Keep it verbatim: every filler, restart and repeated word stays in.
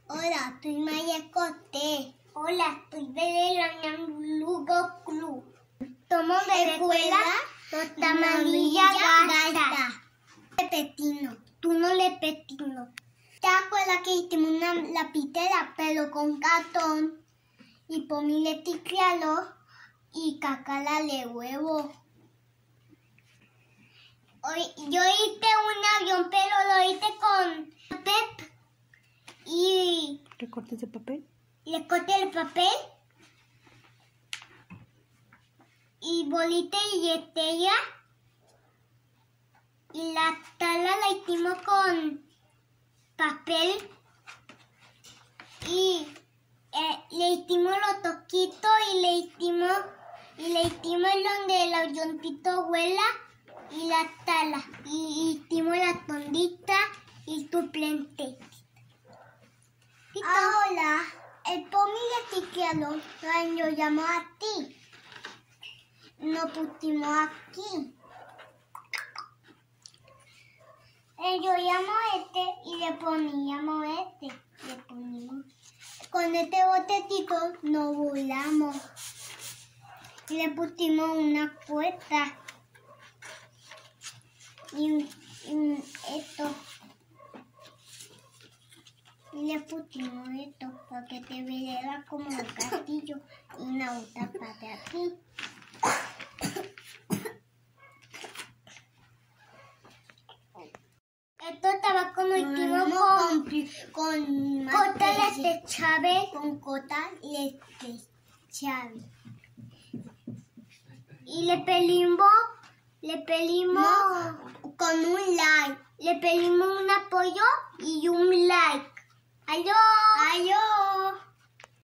Hola, soy María Coté. Hola, soy de Lugo Club. Somos de la escuela Totamanilla Gata. Pepetino, tú no le petino. ¿Te acuerdas que hicimos una lapicera pero con cartón? Y Pomi le ticrealo y Cacala le huevo. Hoy, yo hice un avión, pero lo hice con Pep y recortes de papel. Le corté el papel y bolita y estrella. Y la tala la hicimos con papel y eh, le hicimos los toquitos y le hicimos y le hicimos donde el avioncito vuela y la tala y hicimos la tondita y tu plente. Ahora el Pomi le ticrealo, lo llamó a ti. Nos pusimos aquí. Yo llamo este y le poníamos este. Le ponimos. Con este botecito nos volamos. Y le pusimos una puerta. Y, y esto. Y le pusimos esto para que te viera como un castillo y una otra parte aquí. Esto estaba como hicimos con, con, con cota de chave, con cota de chave. Y le pelimos, le pelimos no, con un like. Le pedimos un apoyo y un like. ¡Adiós! ¡Adiós!